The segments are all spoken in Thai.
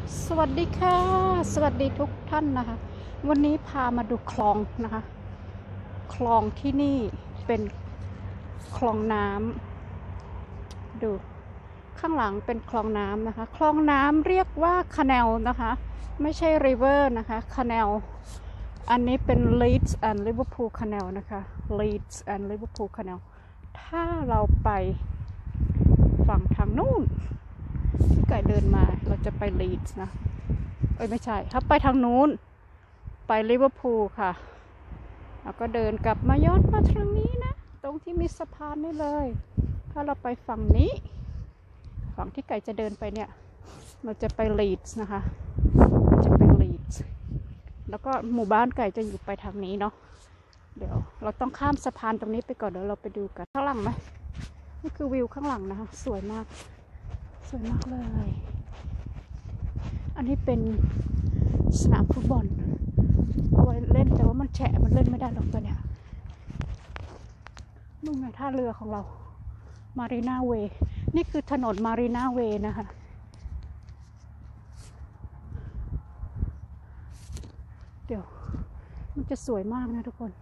สวัสดีค่ะสวัสดีทุกท่านนะคะวันนี้พามาดูคลองนะคะคลองที่นี่เป็นคลองน้ำดูข้างหลังเป็นคลองน้ำนะคะคลองน้ำเรียกว่าคาแนลนะคะไม่ใช่ริเวอร์นะคะคาแนลอันนี้เป็น Leeds and Liverpool Canal นะคะ Leeds and Liverpool Canal ถ้าเราไปฝั่งทางนู้นที่ไก่เดินมาเราจะไปลีดส์นะไม่ใช่ถ้าไปทางนู้นไปลิเวอร์พูลค่ะแล้วก็เดินกลับมาย้อนมาทางนี้นะตรงที่มีสะพานนี่เลยถ้าเราไปฝั่งนี้ฝั่งที่ไก่จะเดินไปเนี่ยเราจะไปลีดส์นะคะจะไปลีดส์แล้วก็หมู่บ้านไก่จะอยู่ไปทางนี้เนาะเดี๋ยวเราต้องข้ามสะพานตรงนี้ไปก่อนเดี๋ยวเราไปดูกันข้างหลังไหมนี่คือวิวข้างหลังนะคะสวยมากสวยมากเลยอันนี้เป็นสนามฟุตบอลเอาไว้เล่นแต่ว่ามันแฉะมันเล่นไม่ได้หรอกตัวเนี้ยนู่นไงท่าเรือของเรามารีนาเวย์นี่คือถนนมารีนาเวย์นะคะเดี๋ยวมันจะสวยมากนะทุกคน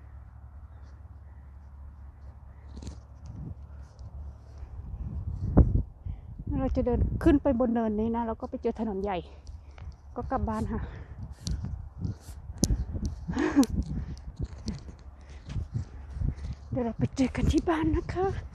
เราจะเดินขึ้นไปบนเนินนี้นะแล้วก็ไปเจอถนนใหญ่ก็กลับบ้านค่ะเดี๋ยวเราไปเจอกันที่บ้านนะคะ